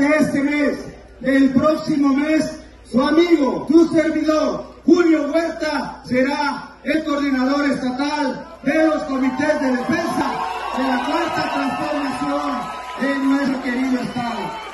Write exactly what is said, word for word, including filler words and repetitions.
de este mes, del próximo mes, su amigo, su servidor, Julio Huerta, será el coordinador estatal de los comités de defensa de la cuarta transformación de nuestro querido estado.